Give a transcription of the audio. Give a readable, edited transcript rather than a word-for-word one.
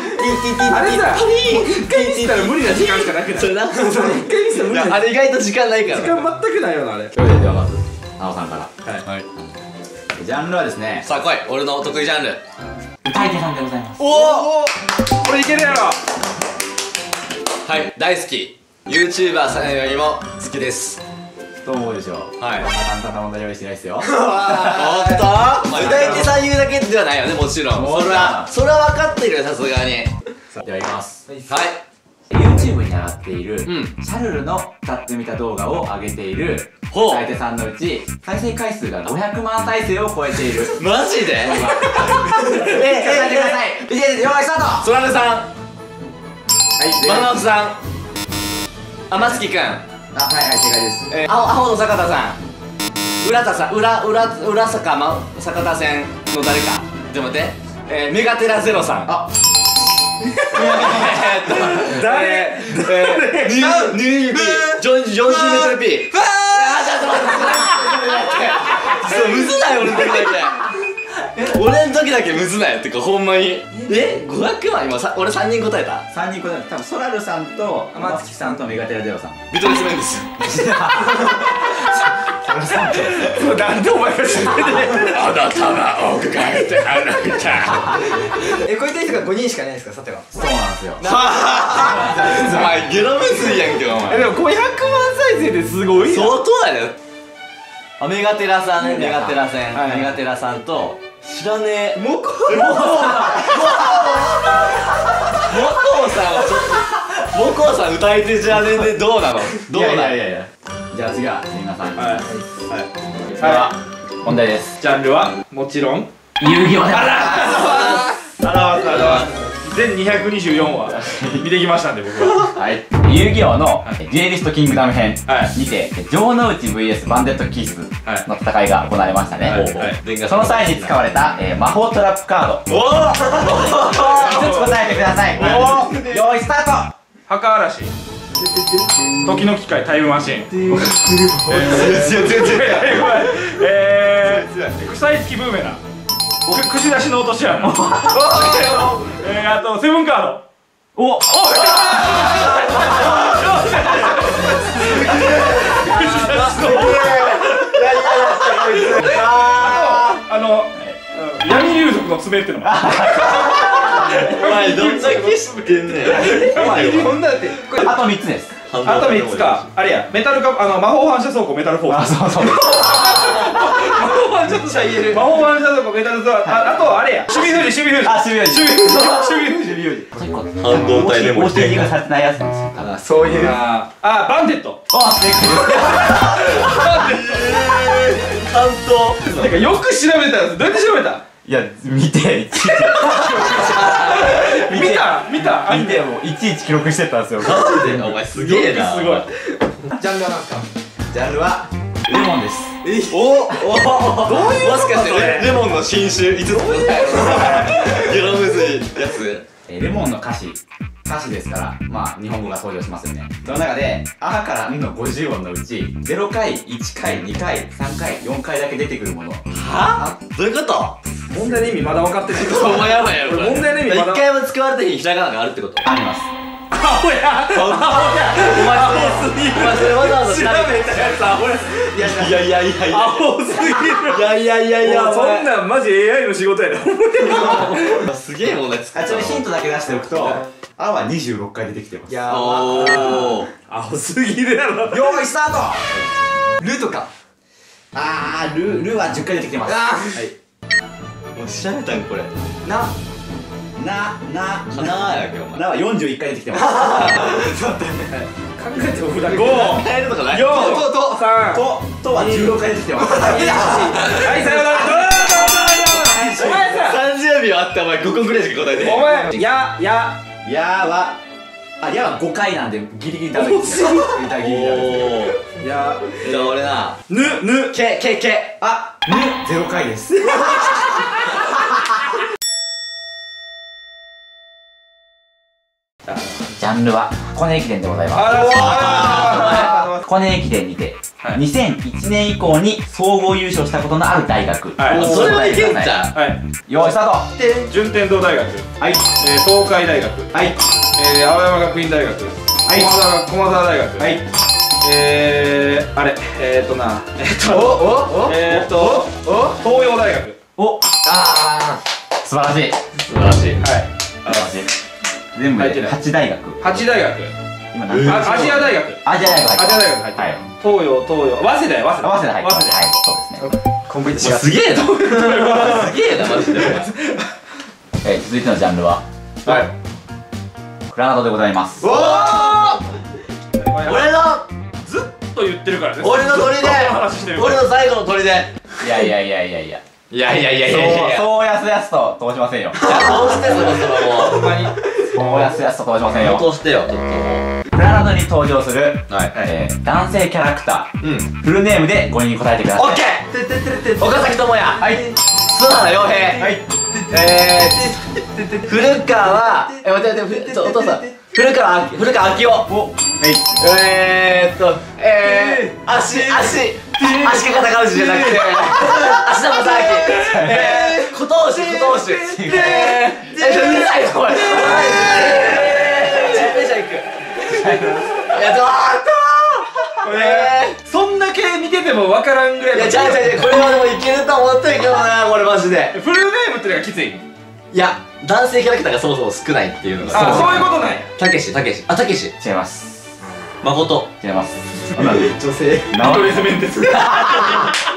あれさ一回見せたら無理な時間しかなくない？ それな一回見せたら無理なあれ意外と時間ないから時間全くないよなあれ。 それではまずなおさんからはいジャンルはですねさあ来い俺の得意ジャンル歌い手さんでございます。 おおこれいけるやろ。 はい大好き YouTuber さんよりも好きですどう思うでしょう。 はい簡単な問題用意してないですよ。 おっと歌い手さん言うだけではないよねもちろんもちろんそれは分かってるよさすがにさあではいきます。 はい YouTube に上がっている、 んシャルルの歌ってみた動画を上げているほう歌い手さんのうち再生回数が500万再生を超えているマジで答えてください。用意スタート。 そらねさんはいマナオさん天月くんはい正解です。 青の坂田さん浦田さん浦坂田線の誰かちょっと待ってメガテラゼロさんあ誰ニューユーピージョンジーメトロピーちょっと待ってそうむずない俺の時だけ俺の時だけむずないってかほんまに500万今俺3人答えた 3人答えた。多分ソラルさんと天月さんとメガテラゼロさん。 ビトレスメンですそうなんでお前が知ってんねん。 あなたは奥がってあなたこういった人が5人しかいないですか、さては。 そうなんですよ。 お前ゲロむずいやんけお前でも500万再生ですごいな。 相当やでメガテラさんねメガテラさんはいメガテラさんと知らねえもこモコさんはちょっとモコさん歌い手じゃねえでどうなのどうなのいやじゃあ次は皆さん。 はいでは問題です。 ジャンルはもちろん遊戯王で全224話見てきましたんで僕は。 はい遊戯王のデュエリストキングダム編はいにて城之内 VS バンデットキースの戦いが行われましたね。 はいその際に使われた魔法トラップカードお 5つ答えてください。用意スタート。 墓嵐、時の機械タイムマシン、臭い付きブーメラン、串出しの落とし穴、あとセブンカード。 お闇竜族の爪っていうのも。 お前どんだけ知ってんねんこんなってこれあと3つです。 あと3つか。あれやメタルか魔法反射倉庫メタルフォース。 そうそう魔法反射倉庫言える。魔法反射倉庫メタルフォース。あとあれや守備富士守備富士。 あ、守備守備富士。 半導体でも教えてがされてないやつなんですよ。 あそういうバンデット。 あ、正関東てかよく調べたやつどうやって調べた？ いや、見て見た見てもういちいち記録してたんですよ。 お前すげえなすごい。 ジャンルは何ですか？ ジャンルはレモンです。 おどういうもしかしてレモンの新種5つ答えるゲロむずいやつレモンの歌詞歌詞ですから、まあ日本語が登場しますよね。その中で「あ」から「ん」の50音のうち0回、1回、2回、3回、4回だけ出てくるもの。 は？どういうこと？ 問題の意味まだ分かってない。 お前やばいやろ。 問題の意味まだ一回も使われた日にひらがながあるってこと？ あります。 アホやお前それわざわざ調べたやつアホや。いやいやいやいや。 アホすぎる。 いやいやいやいや。 そんなんマジ AI の仕事やで。 すげえ問題作った。 ちょっとヒントだけ出しておくと「あ」は26回出てきてます。 やば。 おー。 アホすぎるやろ。 用意スタート。ルとか。 あー、ルは10回出てきてます。 あもう調べたんこれ。 な。 なやけお前。 なは41回出てきてます。 考えても普段 5、 変えるとかない。 4、 と 3、 とは16回出てきてます。 はい、さよなら。お前さ、 30秒あってお前5個ぐらいしか答えてへん。 お前、やは5回なんでギリギリダメですね。ギリギリダメですね。 じゃあ俺なぬ、 けあ、0回です。ジャンルは箱根駅伝でございます。箱根駅伝にて2001年以降に総合優勝したことのある大学。 それはいけんじゃん。 はい、 用意スタート。 順天堂大学、 はい、 東海大学、 はい、 青山学院大学、駒澤大学、 はい、 あれ、東洋大学。 お、素晴らしい。 素晴らしい。 はい、 素晴らしい。全部で8大学。 8大学、 今何回？ アジア大学、 アジア大学。 アジア大学入ってる。東洋、早稲田や、 早稲田入ってます。はい、そうですね。 コンプリート違う。 すげえな。すげえなマジで。 続いてのジャンルははい、 クラナドでございます。 おお。俺のずっと言ってるからね。 俺の砦。俺の最後の砦。 いやいやいやいやいや。 いやいやいやいやいやいや。 そうやすやすと通しませんよ。 どうしてそろそろもう。 ほんまにそうやすやすと通しませんよ。 どうしてよちょっともう。 クラナドに登場するはい男性キャラクター、 うん。 フルネームで5人答えてください。 オッケー。岡崎智也。 はい、 須原洋平。 はい、 古川待ってお父さん。古川明夫。 お、 足利尊氏じゃなくて芦田正明。古藤氏。うるさいよこれ。じゃあ行く。いやちょっとそんだけ見てても分からんぐらい。 いや違うこれはでもいけると思ったけどなこれマジで。 フルネームってのがきつい。 いや男性キャラクターがそもそも少ないっていうのが。 そういうことなんや。 たけし。 違います。 誠。 違います。 女性。 アドレスメンテス。